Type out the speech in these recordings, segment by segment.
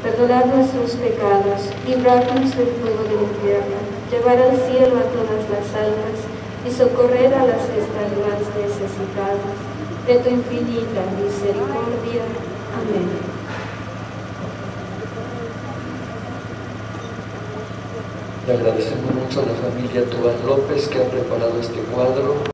perdonar nuestros pecados, librarnos del fuego del infierno, llevar al cielo a todas las almas y socorrer a las que están más necesitadas de tu infinita misericordia. Amén. Le agradecemos mucho a la familia Tubán López que ha preparado este cuadro.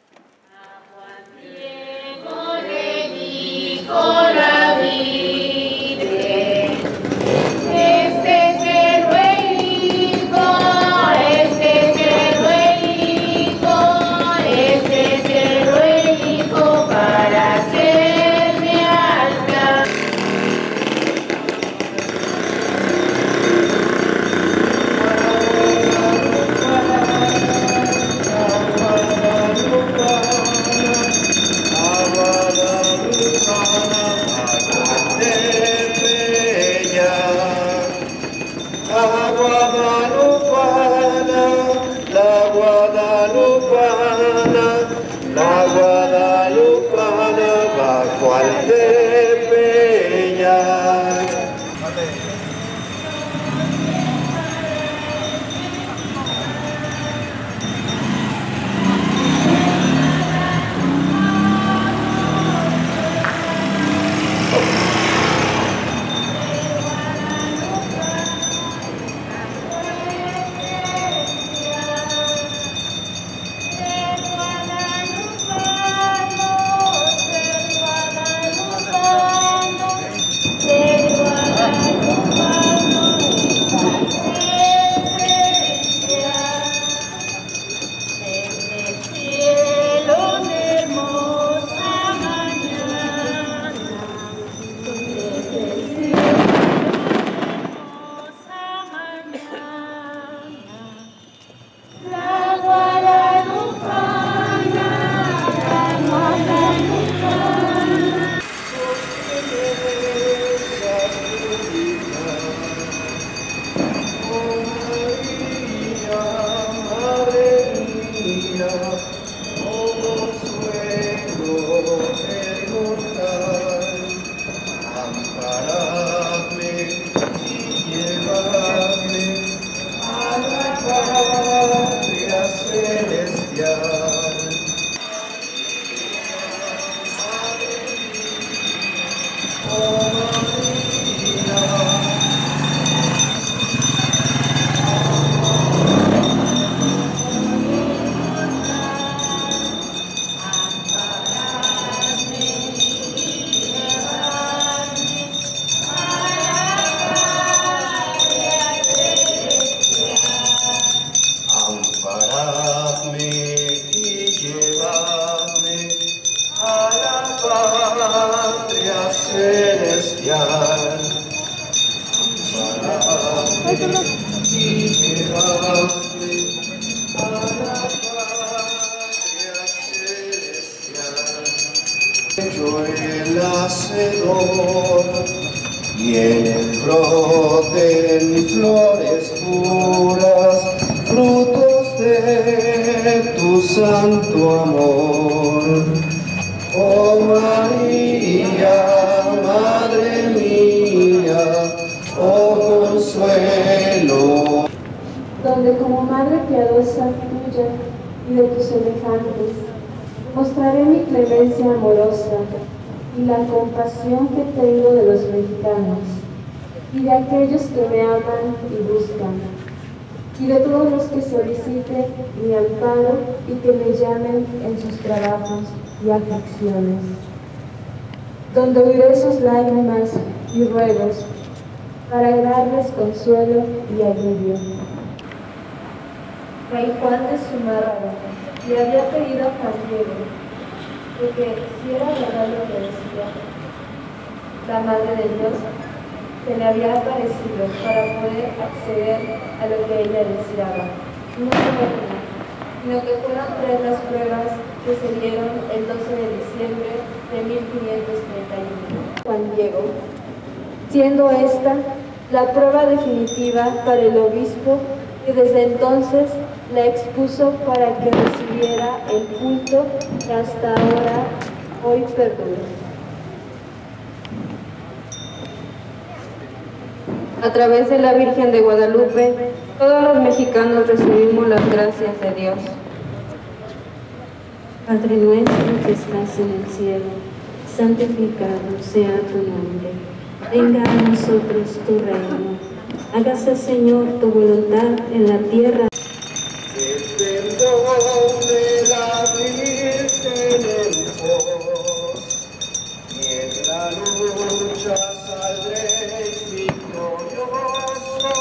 El hacedor y en el broten flores puras, frutos de tu santo amor. Oh María, Madre mía, oh consuelo. Donde como Madre piadosa tuya y de tus semejantes, mostraré mi clemencia amorosa y la compasión que tengo de los mexicanos y de aquellos que me aman y buscan, y de todos los que soliciten mi amparo y que me llamen en sus trabajos y aflicciones. Donde oiré sus lágrimas y ruegos para darles consuelo y alivio. Fray Juan de Zumárraga le había pedido a Juan Diego que si era verdad lo que decía la Madre de Dios, que le había aparecido para poder acceder a lo que ella deseaba. No fue una, sino que fueron 3 las pruebas que se dieron el 12 de diciembre de 1531. Juan Diego, siendo esta la prueba definitiva para el obispo, que desde entonces la expuso para que recibiera el culto que hasta ahora hoy perdura. A través de la Virgen de Guadalupe, todos los mexicanos recibimos las gracias de Dios. Padre nuestro que estás en el cielo, santificado sea tu nombre. Venga a nosotros tu reino. Hágase, Señor, tu voluntad en la tierra. El perdón de la Virgen en pos, y en la lucha saldréis victoriosos.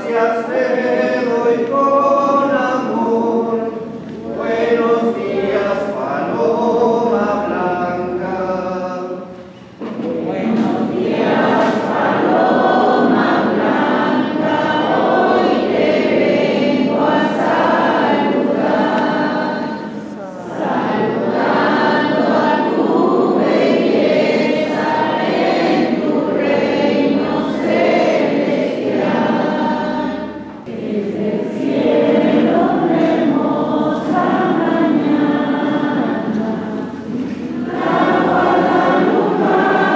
gracias te doy con amor. Buenos días, paloma blanca. Buenos días, paloma blanca, hoy te vengo a saludar, saludando a tu belleza en tu reino celestial. Desde el cielo una hermosa mañana, la guadalupana.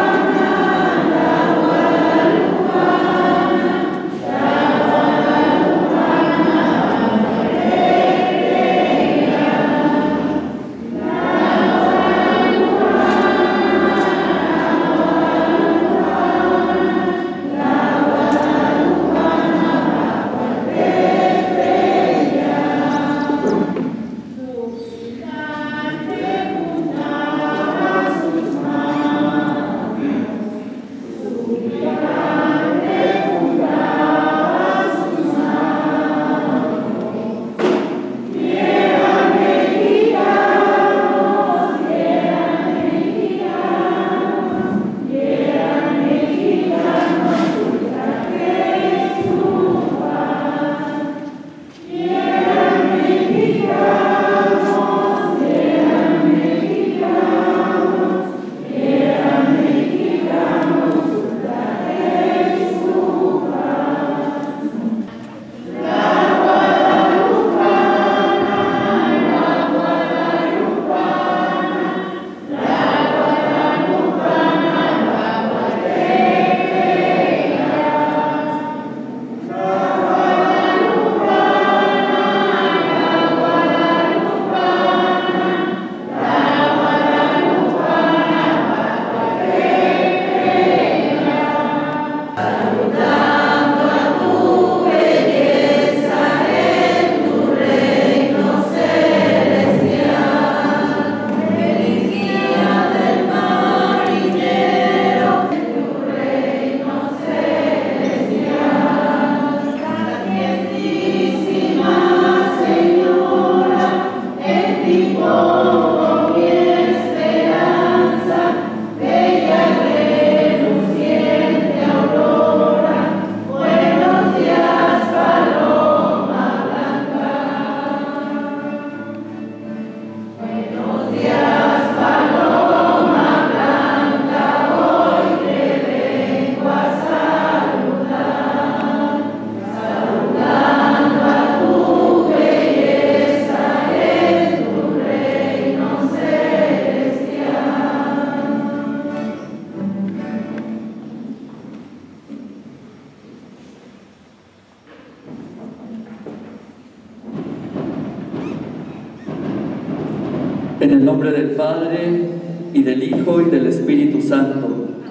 En el nombre del Padre, y del Hijo, y del Espíritu Santo.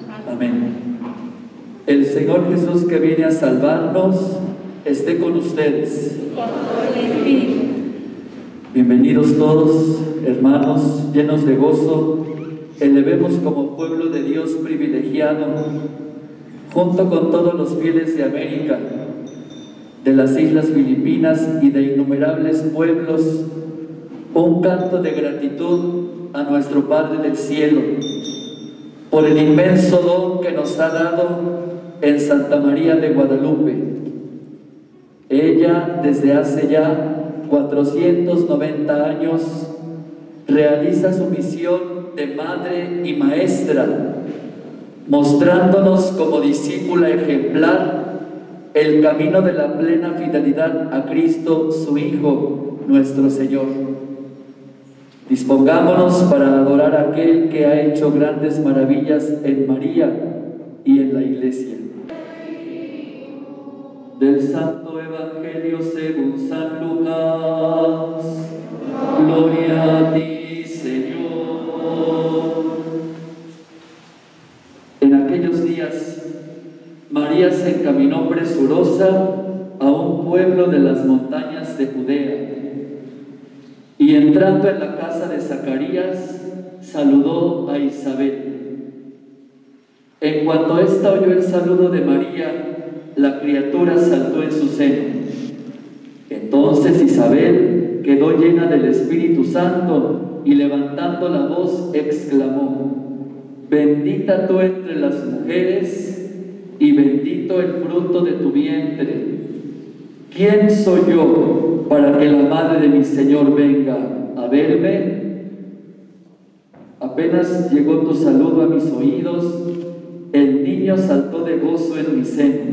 Amén. El Señor Jesús, que viene a salvarnos, esté con ustedes. Bienvenidos todos, hermanos, llenos de gozo. Elevemos como pueblo de Dios privilegiado, junto con todos los fieles de América, de las Islas Filipinas y de innumerables pueblos, un canto de gratitud a nuestro Padre del Cielo por el inmenso don que nos ha dado en Santa María de Guadalupe. Ella, desde hace ya 490 años, realiza su misión de madre y maestra, mostrándonos como discípula ejemplar el camino de la plena fidelidad a Cristo, su Hijo, nuestro Señor. Dispongámonos para adorar a aquel que ha hecho grandes maravillas en María y en la Iglesia. Del Santo Evangelio según San Lucas. Gloria a ti, Señor. En aquellos días, María se encaminó presurosa a un pueblo de las montañas de Judea, y entrando en la casa de Zacarías, saludó a Isabel. En cuanto ésta oyó el saludo de María, la criatura saltó en su seno. Entonces Isabel quedó llena del Espíritu Santo y levantando la voz exclamó: bendita tú entre las mujeres y bendito el fruto de tu vientre. ¿Quién soy yo para que la madre de mi Señor venga a verme? Apenas llegó tu saludo a mis oídos, el niño saltó de gozo en mi seno.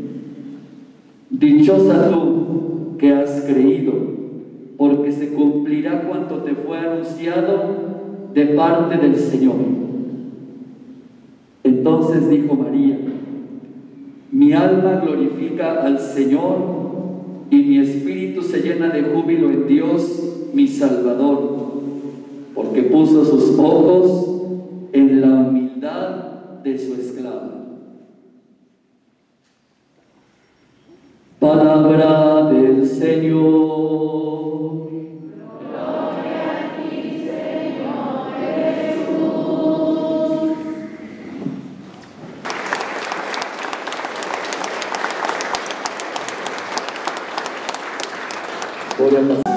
Dichosa tú que has creído, porque se cumplirá cuanto te fue anunciado de parte del Señor. Entonces dijo María: mi alma glorifica al Señor y mi espíritu se llena de júbilo en Dios, mi Salvador, porque puso sus ojos en la humildad de su esclava. Palabra del Señor. Gloria a ti, Señor Jesús. Voy a pasar.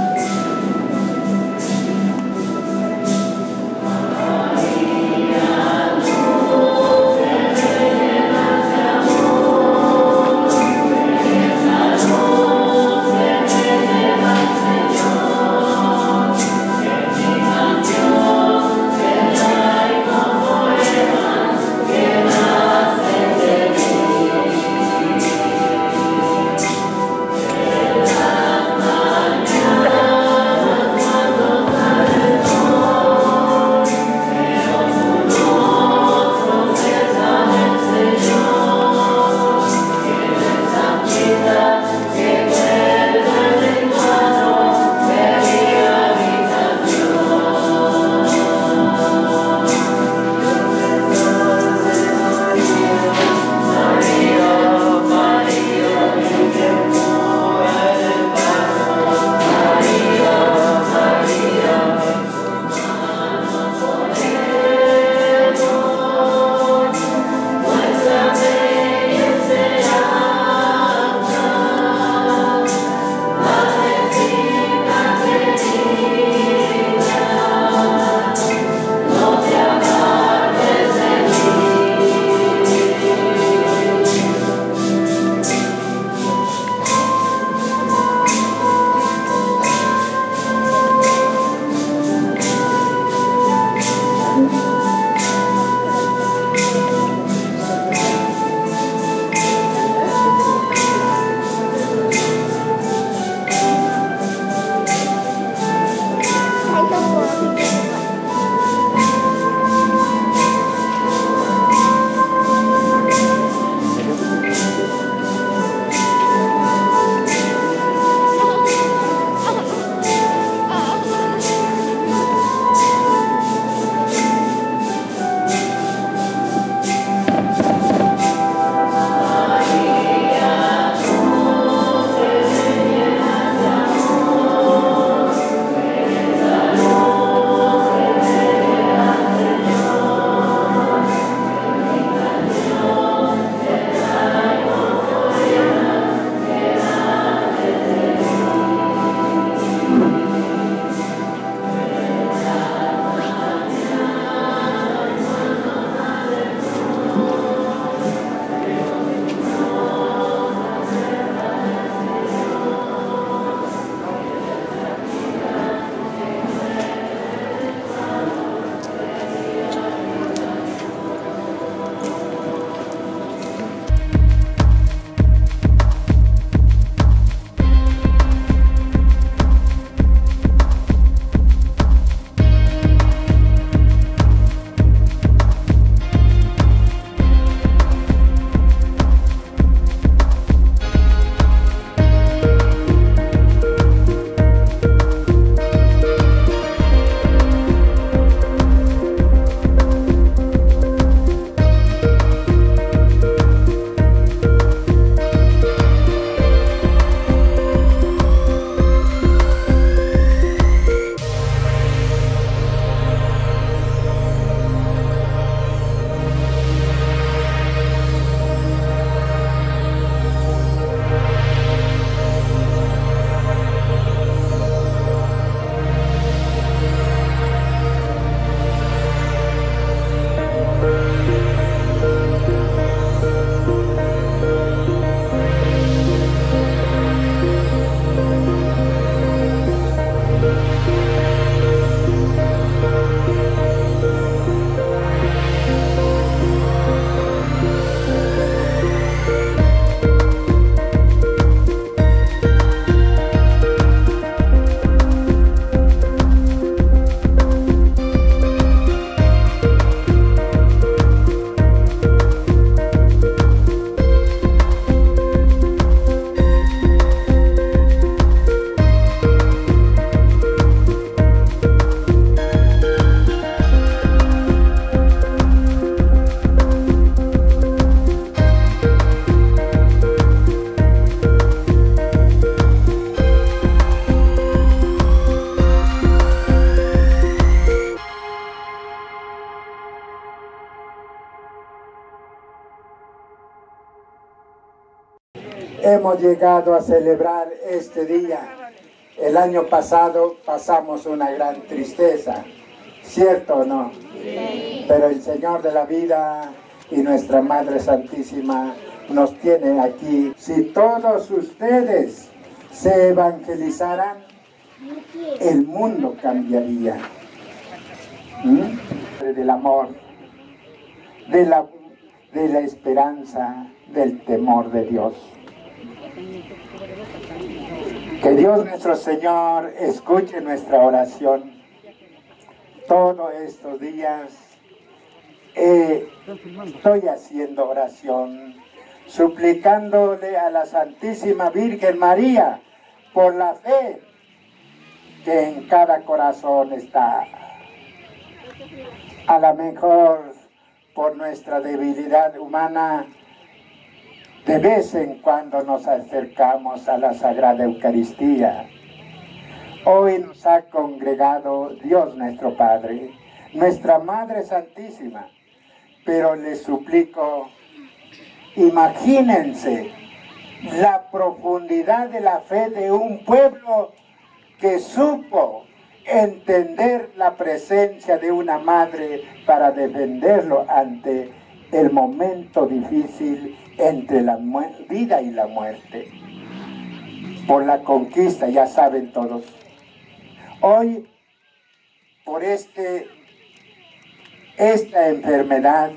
Mañana hemos llegado a celebrar este día. El año pasado pasamos una gran tristeza, ¿cierto o no? Sí. Pero el Señor de la vida y nuestra Madre Santísima nos tiene aquí. Si todos ustedes se evangelizaran, el mundo cambiaría. Del amor, de la esperanza, del temor de Dios. Que Dios nuestro Señor escuche nuestra oración. Todos estos días estoy haciendo oración, suplicándole a la Santísima Virgen María por la fe que en cada corazón está. A lo mejor por nuestra debilidad humana, de vez en cuando nos acercamos a la Sagrada Eucaristía. Hoy nos ha congregado Dios nuestro Padre, nuestra Madre Santísima, pero les suplico, imagínense la profundidad de la fe de un pueblo que supo entender la presencia de una madre para defenderlo ante el momento difícil entre la vida y la muerte. Por la conquista, ya saben todos. Hoy, por esta enfermedad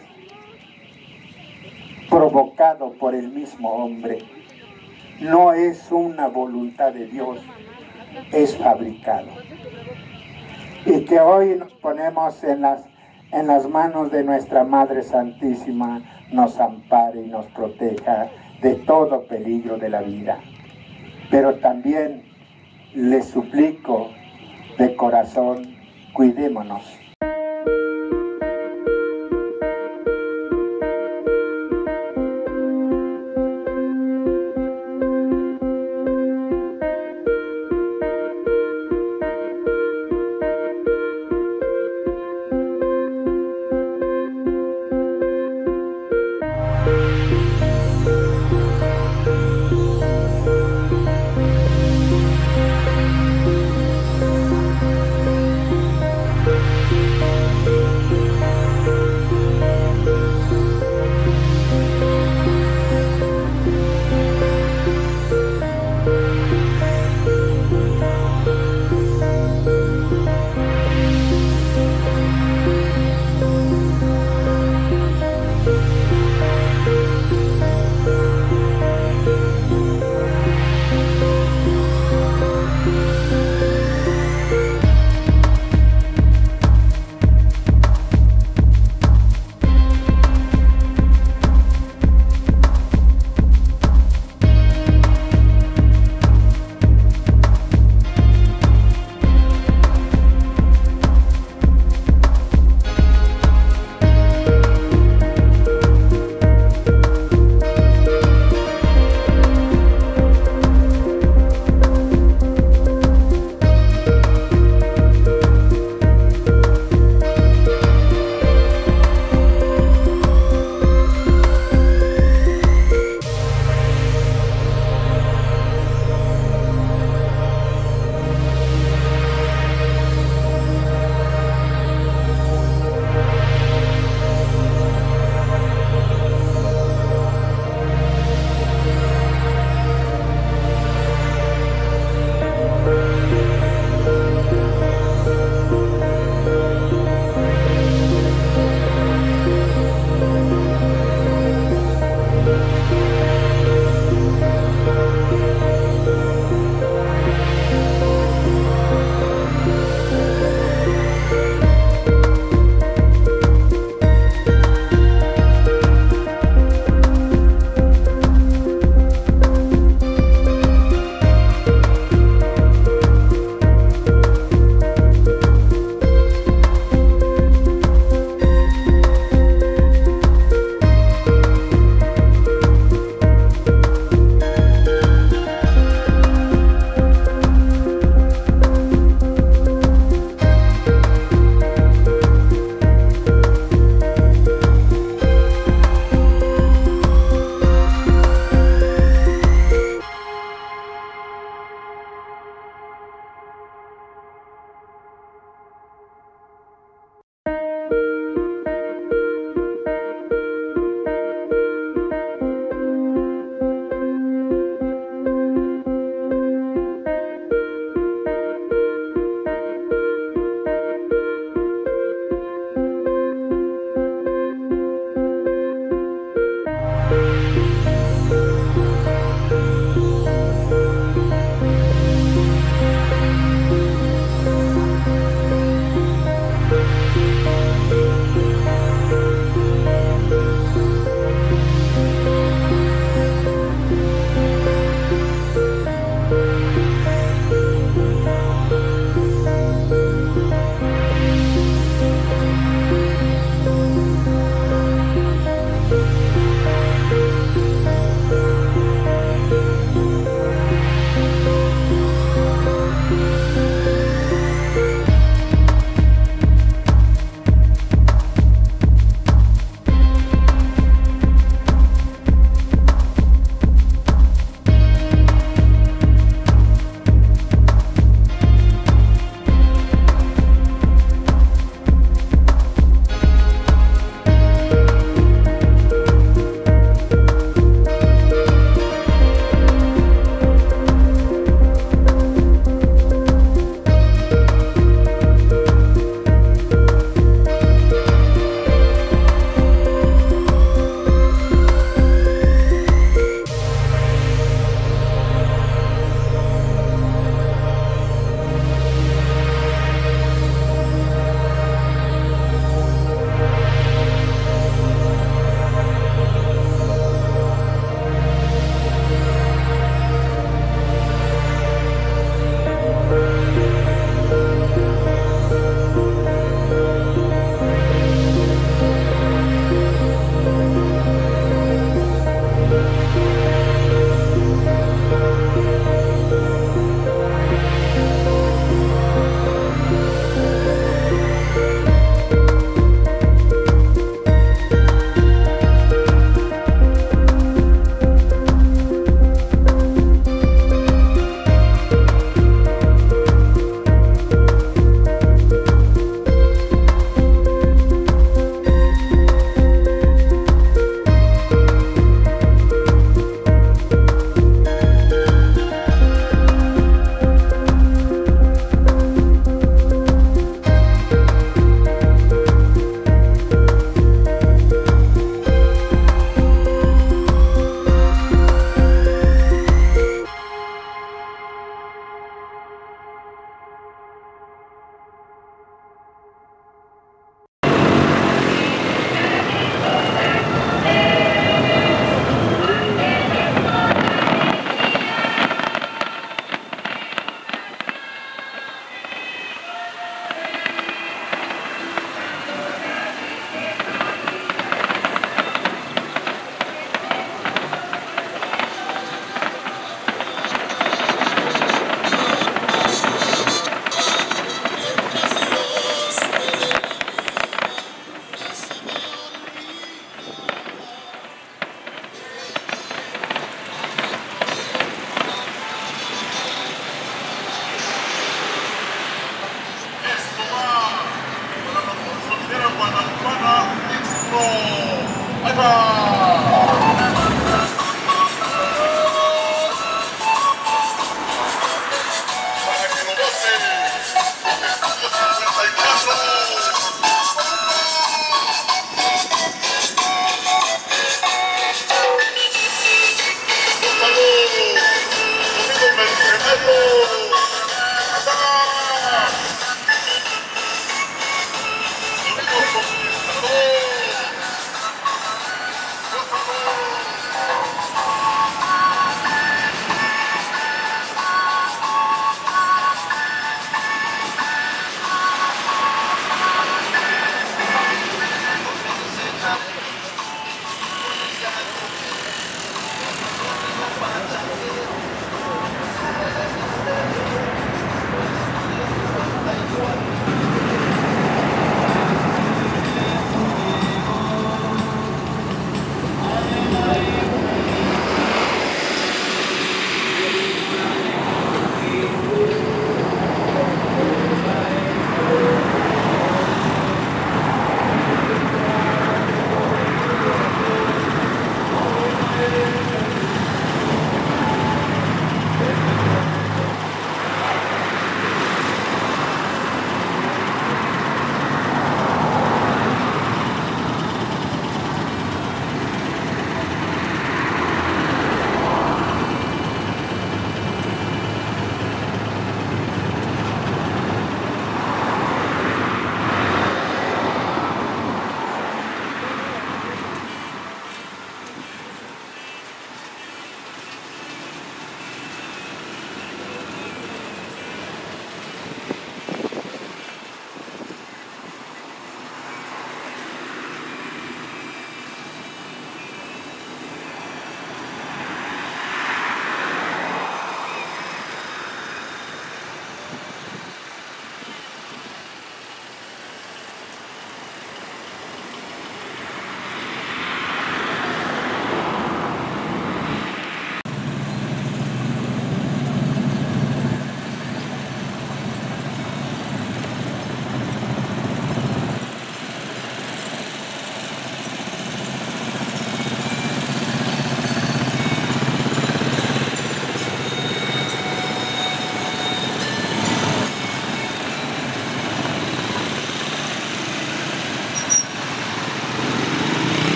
provocado por el mismo hombre, no es una voluntad de Dios, es fabricado. Y que hoy nos ponemos en las manos de nuestra Madre Santísima, nos ampare y nos proteja de todo peligro de la vida. Pero también les suplico de corazón, cuidémonos.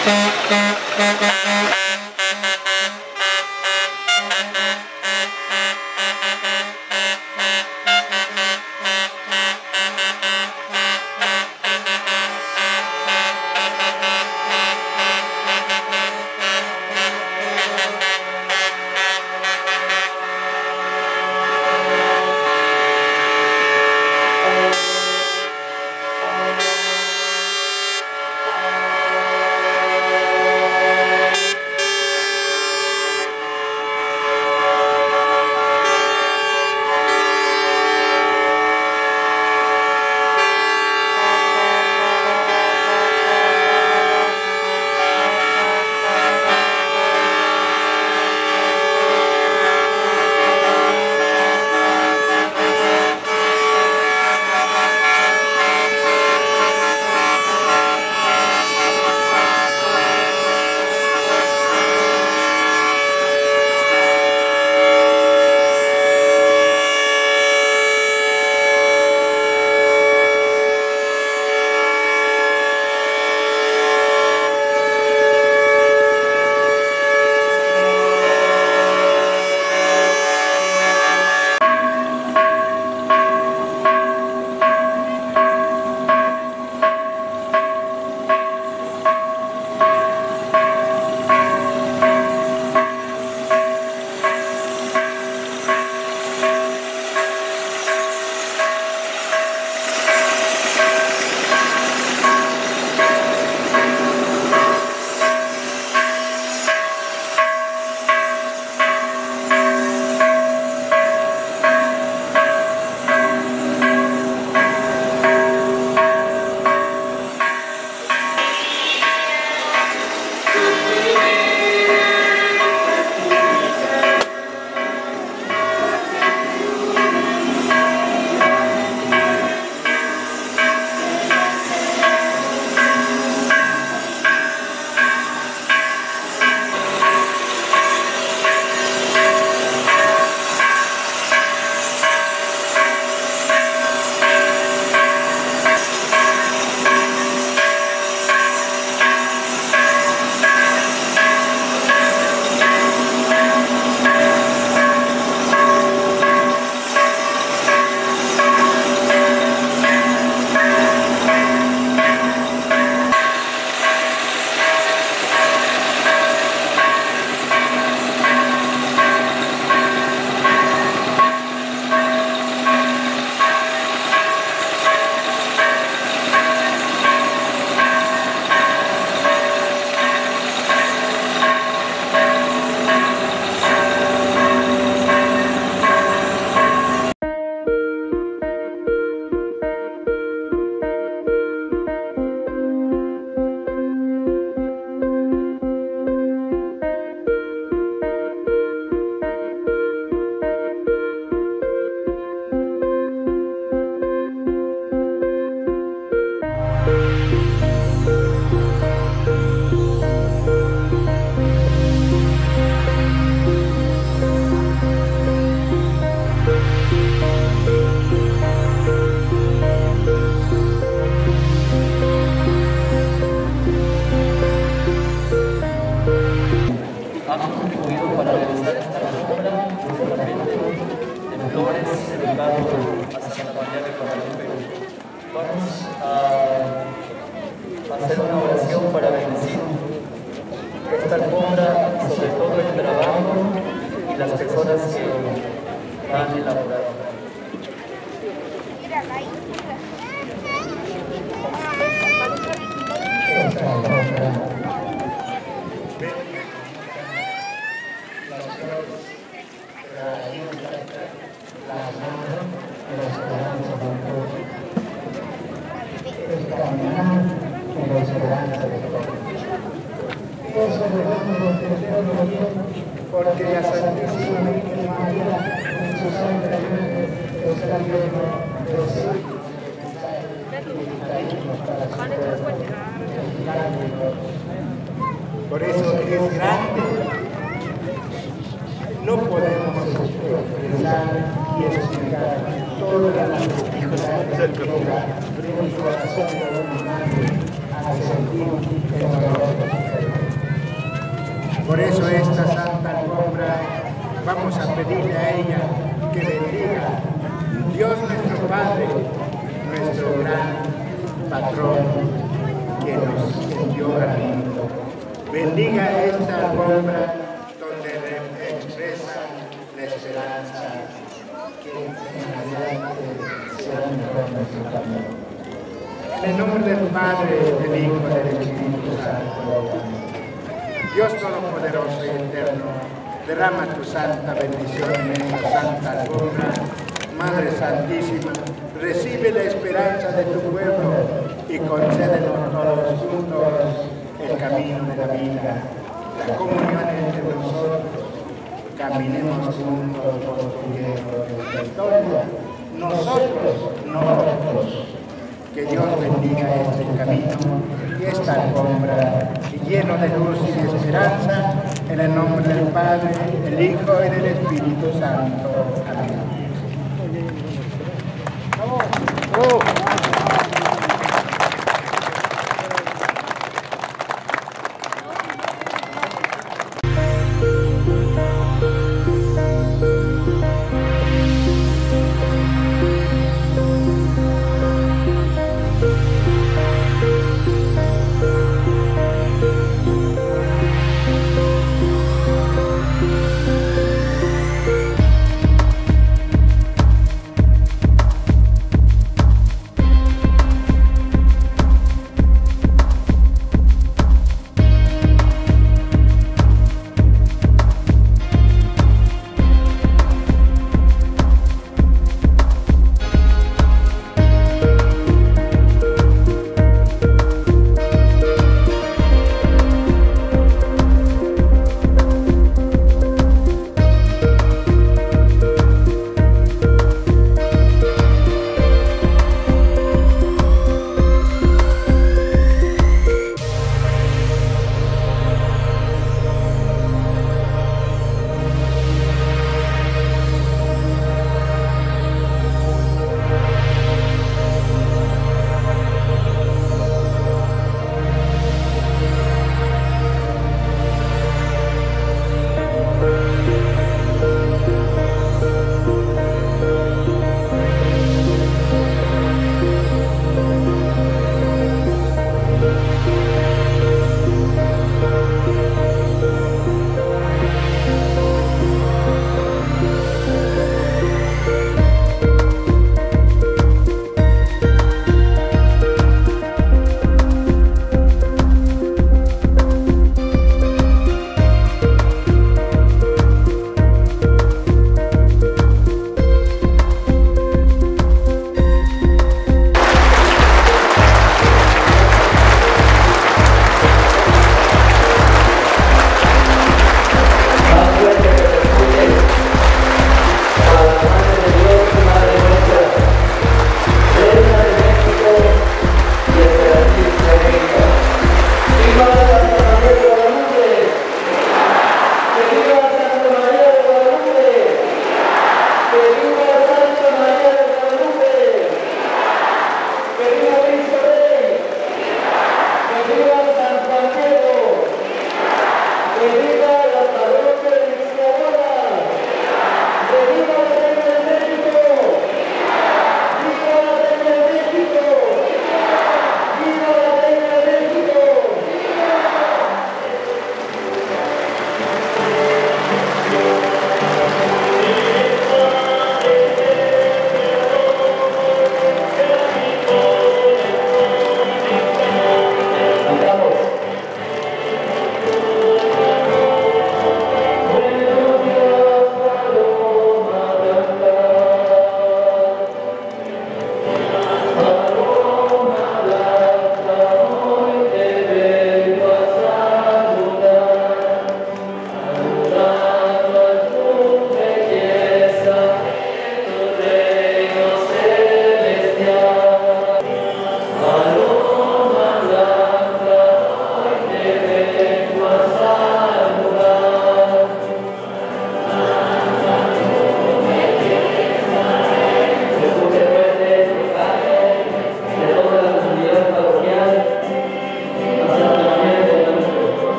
hacer una oración para bendecir esta alfombra y sobre todo el trabajo y las personas que han elaborado. Esta alfombra la esperanza de todos. Eso porque la Santísima Virgen María, en su sangre, está lleno de sí. Por eso es grande. No podemos expresar y explicar toda la dificultad que da el corazón de una madre a sentir el dolor. Por eso esta santa alfombra vamos a pedirle a ella que bendiga Dios nuestro Padre, nuestro gran patrón que nos envió al mundo. Bendiga esta alfombra donde expresa la esperanza que en adelante será mejor nuestro camino. En el nombre del Padre, del Hijo y del Espíritu Santo. Dios Todopoderoso y Eterno, derrama tu santa bendición en esta santa alfombra. Madre Santísima, recibe la esperanza de tu pueblo y concédenos todos juntos el camino de la vida, la comunión entre nosotros. Caminemos juntos por tu lleno de historia. Nosotros, no otros. Que Dios bendiga este camino y esta alfombra lleno de luz y de esperanza, en el nombre del Padre, del Hijo y del Espíritu Santo. Amén.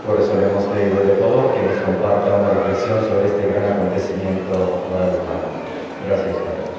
Por eso le hemos pedido de favor que nos comparta una reflexión sobre este gran acontecimiento guadalupano. Gracias, Padre.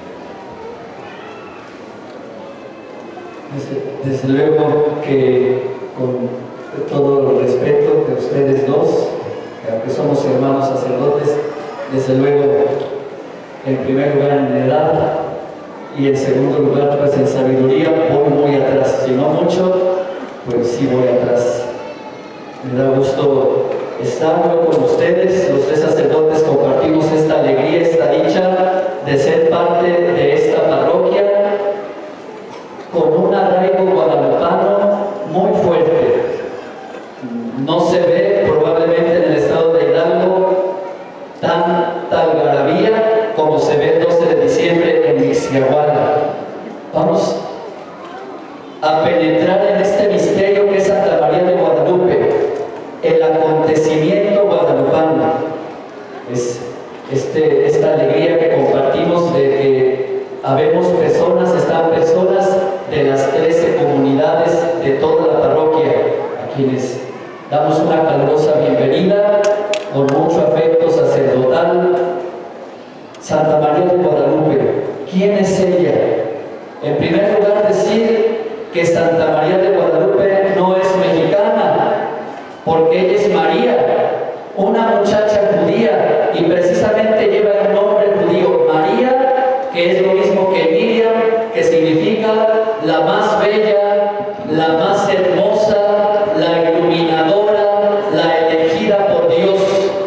Desde luego que con todo el respeto de ustedes dos, aunque somos hermanos sacerdotes, desde luego en primer lugar en edad y en segundo lugar pues en sabiduría voy muy atrás, si no mucho, pues sí voy atrás. Me da gusto estar con ustedes, los tres sacerdotes compartimos esta alegría, esta dicha de ser parte de esta parroquia con un arraigo guadalupano muy fuerte. No se ve probablemente en el estado de Hidalgo tanta algarabía como se ve el 12 de diciembre en Ixtlahuala. Vamos a penetrar en este misterio que es Santa María de Guadalupe, el acontecimiento guadalupano. Es esta alegría que compartimos de que habemos personas, están personas de las 13 comunidades de toda la parroquia, a quienes damos una calurosa bienvenida con mucho afecto sacerdotal. Santa María de Guadalupe, ¿quién es ella? En primer lugar, decir que Santa María de Guadalupe no es mexicana, porque ella es María, una muchacha judía, y precisamente lleva el nombre judío María, que es lo mismo que Miriam, que significa la más bella, la más hermosa, la iluminadora, la elegida por Dios.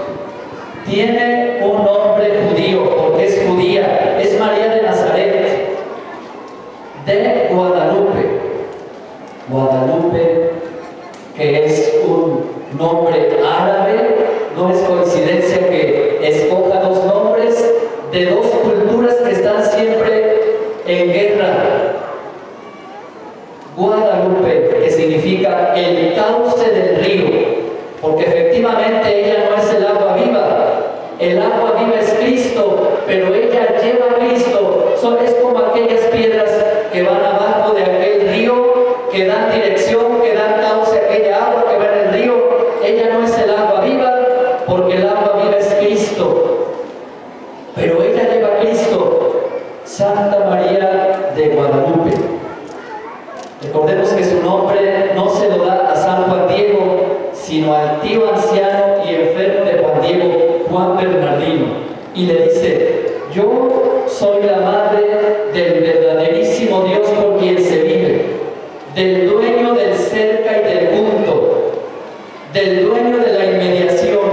Tiene un nombre judío porque es judía, es María de Nazaret, de Guadalupe. Guadalupe, que es un nombre árabe, no es coincidencia que escoja dos nombres de dos culturas que están siempre en guerra. Guadalupe, que significa el cauce del río, porque efectivamente ella no es el agua viva, el agua viva es Cristo, pero ella lleva a Cristo. Es como aquellas piedras que van abajo de aquel río, que dan dirección, que dan cauce a aquella agua que va en el río. Ella no es el agua viva, porque el agua viva es Cristo, pero ella lleva a Cristo. Santa María de Guadalupe. Recordemos que su nombre no se lo da a San Juan Diego, sino al tío anciano y enfermo de Juan Diego, Juan Bernardino, y le dice: yo soy la madre del verdaderísimo Dios por quien se vive, del dueño del cerca y del punto, del dueño de la inmediación,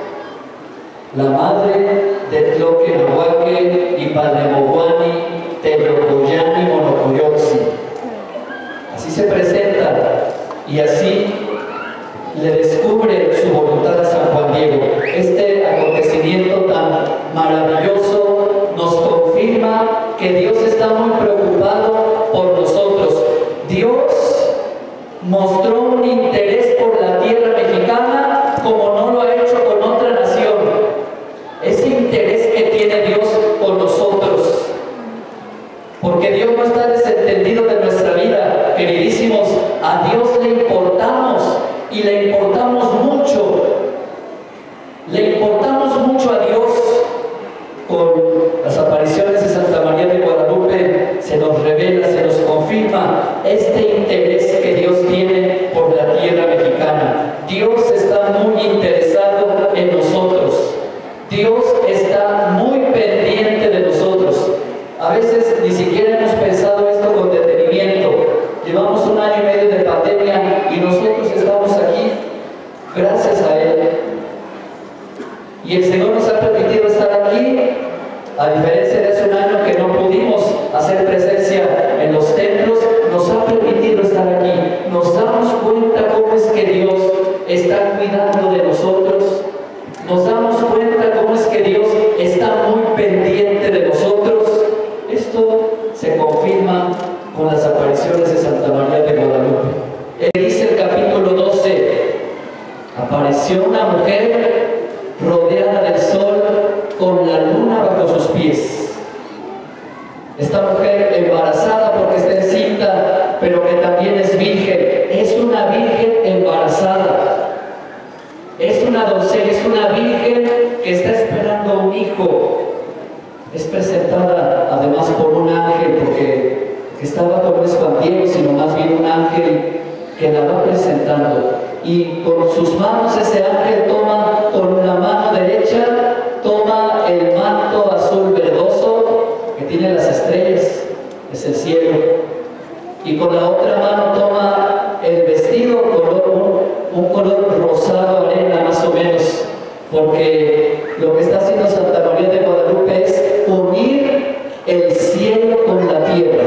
la madre de Tloquenahuaque y Palnemohuani, Tebrocoyani, Monocoyoxi. Así se presenta y así le descubre su voluntad a San Juan Diego. Este acontecimiento tan maravilloso nos confirma que Dios está muy preocupado por nosotros. Dios mostró un interés por la tierra mexicana como no lo ha hecho con otra nación. Ese interés que tiene Dios con nosotros, porque Dios no está desentendido de nuestra vida, queridísimos. A Dios le importamos y le importamos mucho. Le importamos mucho a Dios. Con las apariciones de Santa María de Guadalupe se nos revela, se nos confirma este interés que Dios tiene por la tierra mexicana. Dios está muy interesado en nosotros. Dios está muy pendiente de nosotros. A veces ni siquiera hemos pensado esto con detenimiento. Llevamos 1 año y medio de pandemia y nosotros estamos aquí gracias a Él. Y el Señor nos ha permitido estar aquí, a diferencia de hace 1 año que no pudimos hacer presencia en los templos, nos ha permitido estar aquí. Nos damos cuenta cómo es que Dios está cuidando de nosotros. Nos damos cuenta cómo es que Dios está muy pendiente de nosotros. Esto se confirma con las apariciones de Santa María de Guadalupe. Dice el capítulo 12, apareció una mujer rodeada del sol con la luna bajo sus pies. Esta mujer embarazada porque está encinta, pero que también es virgen. Es una virgen embarazada. doncella, es una virgen que está esperando un hijo. Es presentada además por un ángel, porque estaba con los pandilleros, sino más bien un ángel que la va presentando. Y con sus manos ese ángel toma, con la mano derecha, toma el manto azul verdoso que tiene las estrellas, es el cielo. Y con la otra mano toma el vestido, un color rosado arena más o menos, porque lo que está haciendo Santa María de Guadalupe es unir el cielo con la tierra.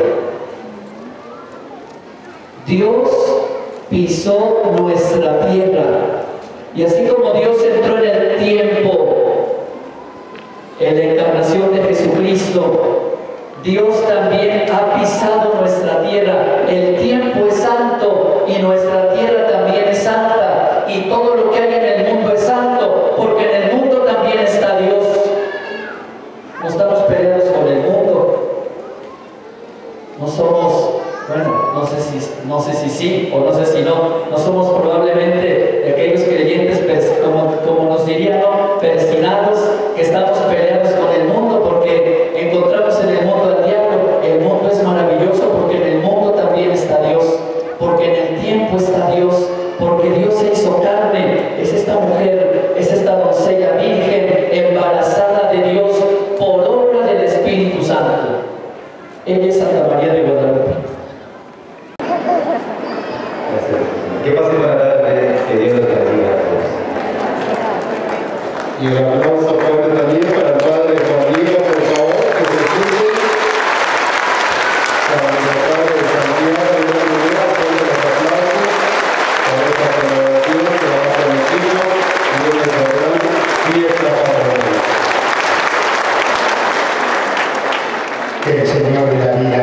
Dios pisó nuestra tierra, y así como Dios entró en el tiempo, en la encarnación de Jesucristo, Dios también ha pisado nuestra tierra. El tiempo es santo y nuestra tierra también es santa, y todo lo que hay en el mundo es santo, porque en el mundo también está Dios. No estamos peleados con el mundo, no somos, bueno, no sé si sí o no sé si no somos probablemente de aquellos creyentes, como nos dirían, ¿no?, persinados, que estamos peleados con el mundo, porque encontramos en el mundo al diablo. El mundo es maravilloso porque en el mundo también está Dios, porque en el tiempo está Dios, porque Dios se hizo carne. Es esta mujer, es esta doncella virgen, embarazada de Dios por obra del Espíritu Santo. Ella es Santa María de Guadalupe. ¿Qué pasa con la tarde? Que Dios los bendiga a todos. Y el aplauso fuerte también para el Padre Juan Diego, por favor, que se sube. Para el Padre de Santiago, de la Unidad, todos los aplausos. Para esta celebración que va a permitirnos en una gran fiesta patronal. Que el Señor de la vida,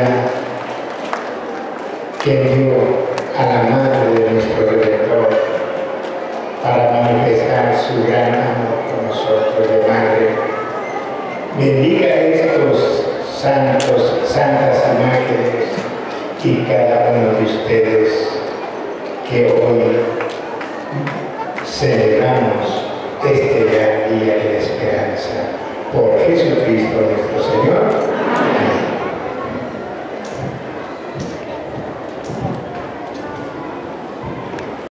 que envió a la Madre de nuestro Redentor para manifestar su gran amor con nosotros de Madre, bendiga a estos santos, santas imágenes y cada uno de ustedes que hoy celebramos este gran día de la esperanza por Jesucristo nuestro Señor.